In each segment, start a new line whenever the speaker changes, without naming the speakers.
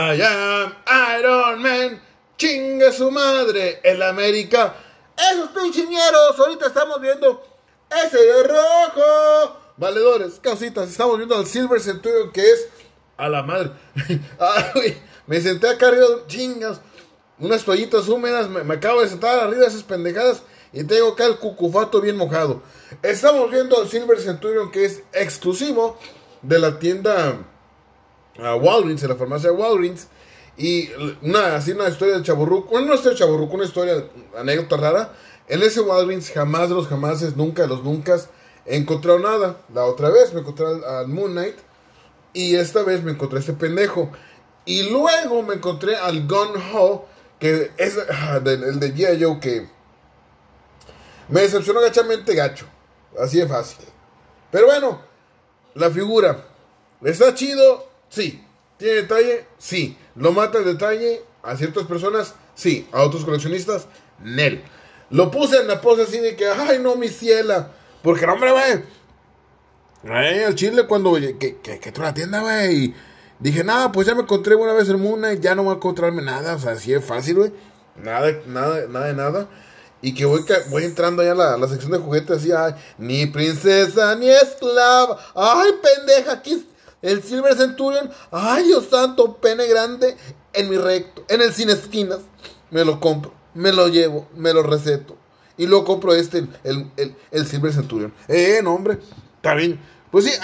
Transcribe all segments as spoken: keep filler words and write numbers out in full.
I am Iron Man. Chingue su madre, el América. Esos pinchiñeros, ahorita estamos viendo ese de rojo. Valedores, causitas, estamos viendo al Silver Centurion, que es a la madre. Ay, me senté acá arriba de chingas, unas toallitas húmedas, me, me acabo de sentar arriba de esas pendejadas y tengo acá el cucufato bien mojado. Estamos viendo al Silver Centurion, que es exclusivo de la tienda uh, Walgreens, de la farmacia Walgreens. Y una, así una historia de chaburruco, bueno, no es de chaburruco, una historia, anécdota rara. En ese Walgreens jamás de los jamases, nunca de los nunca he encontrado nada. La otra vez me encontré al, al Moon Knight y esta vez me encontré a este pendejo. Y luego me encontré al Gun Ho, que es ah, de, el de G I Joe, que me decepcionó gachamente gacho. Así de fácil. Pero bueno, la figura, ¿está chido? Sí. ¿Tiene detalle? Sí. ¿Lo mata el detalle a ciertas personas? Sí. ¿A otros coleccionistas? Nel. Lo puse en la pose así de que, ay no, mi ciela. Porque no, hombre, güey. Ay, al chile cuando, que, que, que tú la tienda, güey. Y dije, nada, pues ya me encontré una vez el Moon Knight, ya no voy a encontrarme nada. O sea, así es fácil, güey. Nada, nada, nada de nada. Y que voy, voy entrando allá a la, la sección de juguetes así, ay, ni princesa ni esclava. Ay, pendeja, aquí el Silver Centurion. Ay, Dios santo, pene grande en mi recto, en el sin esquinas. Me lo compro, me lo llevo, me lo receto. Y luego compro este, el, el, el, el Silver Centurion. Eh, no, hombre, está bien. Pues sí,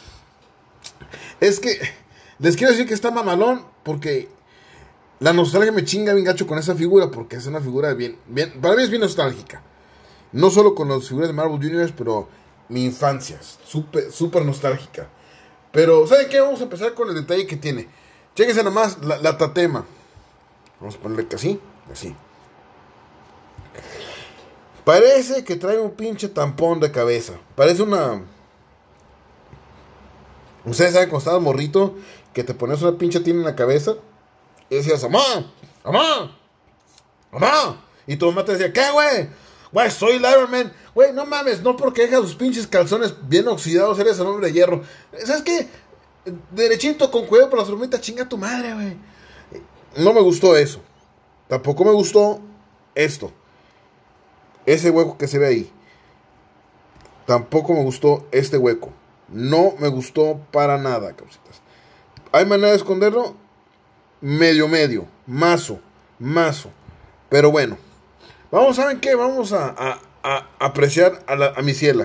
es que les quiero decir que está mamalón, porque la nostalgia me chinga bien gacho con esa figura, porque es una figura bien, bien, para mí es bien nostálgica. No solo con las figuras de Marvel Universe, pero mi infancia, súper, súper nostálgica. Pero, ¿saben qué? Vamos a empezar con el detalle que tiene. Chéquense nomás la, la tatema. Vamos a ponerle que así, así. Parece que trae un pinche tampón de cabeza. Parece una... Ustedes saben cuando estabas morrito, que te ponías una pinche tina en la cabeza y decías, ¡mamá! ¡Mamá! ¡Mamá! Y tu mamá te decía, ¿qué, güey? Güey, soy el Iron Man. Güey, no mames, no porque dejas tus pinches calzones bien oxidados eres el hombre de hierro. ¿Sabes qué? Derechito, con cuidado por las hormitas, chinga tu madre, güey. No me gustó eso. Tampoco me gustó esto. Ese hueco que se ve ahí. Tampoco me gustó este hueco. No me gustó para nada, causitas. ¿Hay manera de esconderlo? Medio, medio. Mazo. Mazo. Pero bueno. Vamos, ¿saben qué? Vamos a, a, a apreciar a, la, a mi ciela.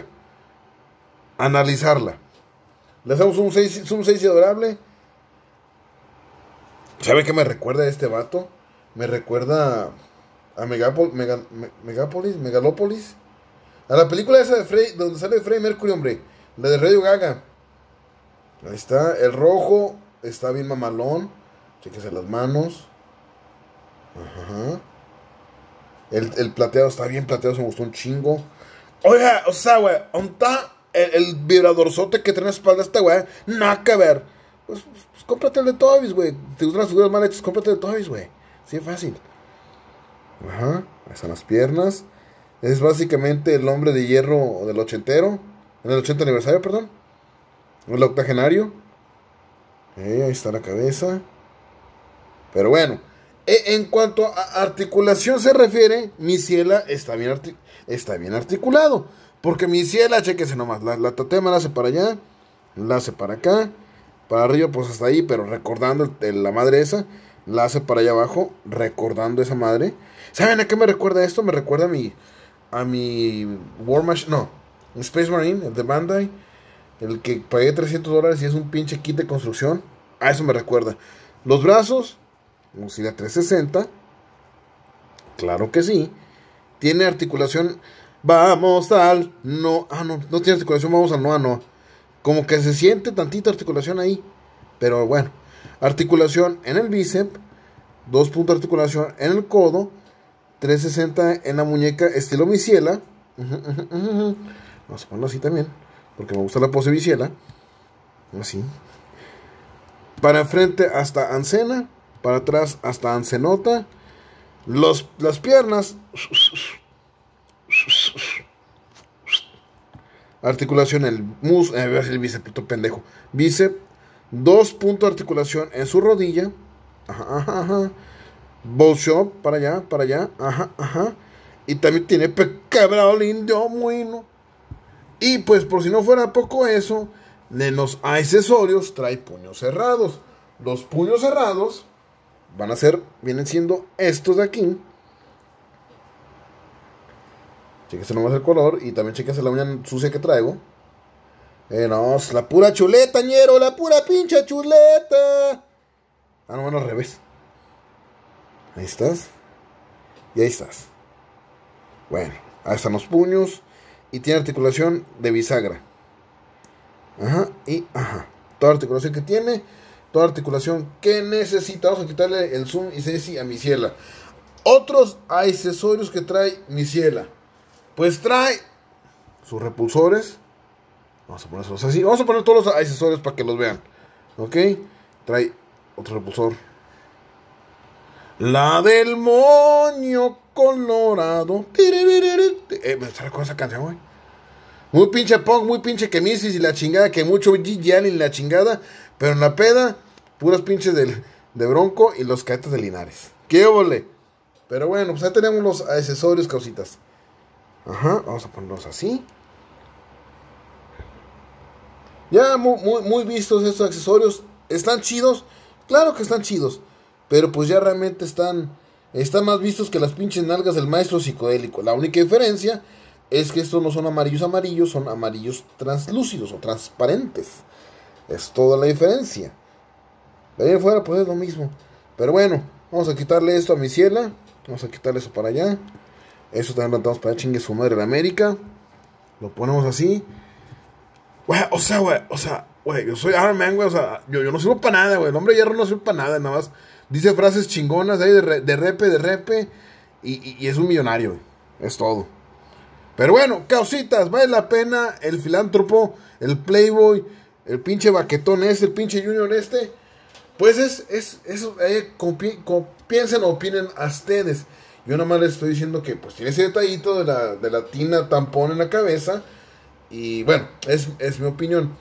Analizarla. Le hacemos un seis, un seis adorable. ¿Saben qué me recuerda a este vato? Me recuerda a Megapol, Mega, Me, Megapolis, Megalopolis. A la película esa de Frey, donde sale Freddie Mercury, hombre. La de Radio Gaga. Ahí está. El rojo está bien mamalón. Chéquense las manos. Ajá. El, el plateado está bien plateado, se me gustó un chingo. Oiga, o sea, güey, ¿dónde está el, el vibradorzote que tiene en la espalda esta güey? Nada que ver. Pues, pues, pues cómprate el de Toys, güey. Te gustan las figuras mal hechas, cómprate el de Toys, güey. Sí, es fácil. Ajá, ahí están las piernas. Es básicamente el hombre de hierro del ochentero. En el ochenta aniversario, perdón. El octogenario. Eh, ahí está la cabeza. Pero bueno. En cuanto a articulación se refiere, mi ciela está bien, artic está bien articulado. Porque mi ciela, chéquese nomás, la, la tatema la hace para allá, la hace para acá, para arriba pues hasta ahí, pero recordando el, el, la madre esa, la hace para allá abajo, recordando esa madre. ¿Saben a qué me recuerda esto? Me recuerda a mi, a mi War Machine, no, un Space Marine, el de Bandai, el que pagué trescientos dólares y es un pinche kit de construcción. A eso me recuerda. Los brazos... Mochila trescientos sesenta. Claro que sí. Tiene articulación. Vamos al no. Ah, no. No tiene articulación. Vamos al no a no. Como que se siente tantita articulación ahí. Pero bueno. Articulación en el bíceps. Dos puntos de articulación en el codo. trescientos sesenta en la muñeca. Estilo misiela. Uh -huh, uh -huh, uh -huh. Vamos a ponerlo así también. Porque me gusta la pose biciela. Así. Para enfrente hasta Ancena. Para atrás hasta Ancenota. Los, las piernas. Articulación el mus. Eh, el bíceps, puto pendejo. Bíceps. Dos puntos de articulación en su rodilla. Ajá, ajá, ajá. Ball Shop, para allá, para allá. Ajá, ajá. Y también tiene Quebrado Indio Muino. Y pues por si no fuera poco eso, de los accesorios trae puños cerrados. Los puños cerrados van a ser, vienen siendo estos de aquí. Chéquese nomás el color y también chéquese la uña sucia que traigo. Eh, no, es la pura chuleta, ñero, la pura pinche chuleta. Ah, no, bueno, al revés. Ahí estás. Y ahí estás. Bueno, ahí están los puños. Y tiene articulación de bisagra. Ajá, y ajá. Toda articulación que tiene. Toda articulación que necesita. Vamos a quitarle el zoom y Ceci a mi ciela. Otros accesorios que trae mi ciela. Pues trae sus repulsores. Vamos a ponerlos así. Vamos a poner todos los accesorios para que los vean. Ok. Trae otro repulsor. La del moño colorado. Eh, me sale con esa canción, güey. Muy pinche punk, muy pinche quemisis y la chingada. Que mucho G G y la chingada. Pero en la peda, puras pinches del, de Bronco y los caetes de Linares. ¡Qué óvole! Pero bueno, pues ahí tenemos los accesorios, causitas. Ajá, vamos a ponerlos así. Ya muy, muy, muy vistos estos accesorios. ¿Están chidos? Claro que están chidos. Pero pues ya realmente están Están más vistos que las pinches nalgas del maestro psicodélico. La única diferencia es que estos no son amarillos amarillos, son amarillos translúcidos o transparentes. Es toda la diferencia. De ahí afuera pues es lo mismo. Pero bueno, vamos a quitarle esto a mi ciela. Vamos a quitarle eso para allá. Eso también lo levantamos para allá, chingue su madre la América. Lo ponemos así. Güey, o sea, güey, o sea, güey, yo soy Iron Man, güey, o sea, yo, yo no sirvo para nada, güey. El hombre de hierro no sirve para nada, nada más dice frases chingonas ahí de, re, de repe, de repe. Y, y, y es un millonario, güey. Es todo. Pero bueno, causitas, vale la pena el filántropo, el playboy, el pinche baquetón este, el pinche junior este. Pues es, es, es, eh, compi, com, piensen o opinen a ustedes. Yo nada más les estoy diciendo que pues tiene ese detallito de la, de la tina tampón en la cabeza. Y bueno, es, es mi opinión.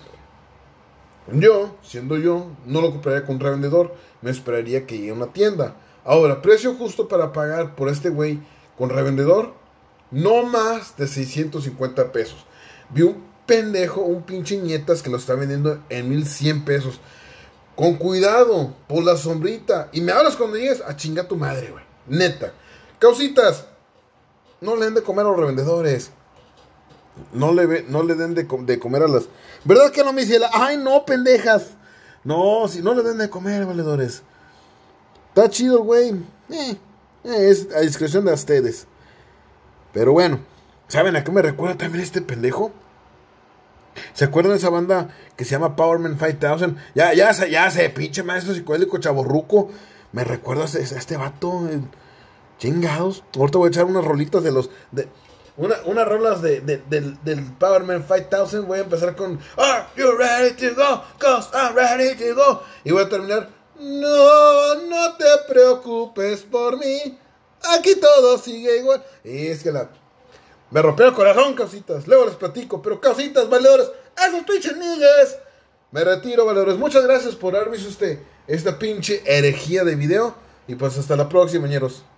Yo, siendo yo, no lo compraría con un revendedor. Me esperaría que llegue a una tienda. Ahora, precio justo para pagar por este güey con revendedor. No más de seiscientos cincuenta pesos. Vi un pendejo, un pinche nietas que lo está vendiendo en mil cien pesos. Con cuidado, por la sombrita. Y me hablas cuando llegues a chingar tu madre, güey. Neta. Causitas, no le den de comer a los revendedores. No le, ve, no le den de, de comer a las... ¿Verdad que no, mi ciela? ¡Ay, no, pendejas! No, si no le den de comer, valedores. Está chido, güey. Eh, eh, es a discreción de ustedes. Pero bueno, ¿saben a qué me recuerda también este pendejo? ¿Se acuerdan de esa banda que se llama Powerman cinco mil? Ya, ya, ya, ya sé, pinche maestro psicodélico chaborruco. Me recuerda a este, a este vato. Eh, chingados. Ahorita voy a echar unas rolitas de los... De, una, unas rolas de, de, del, del Powerman cinco mil. Voy a empezar con Are you ready to go? Cause I'm ready to go. Y voy a terminar No, no te preocupes por mí. Aquí todo sigue igual. Y es que la... Me rompió el corazón, causitas. Luego les platico. Pero causitas, valedores, esos pinches niggas. Me retiro, valedores. Muchas gracias por haber visto este, esta pinche herejía de video. Y pues hasta la próxima, ñeros.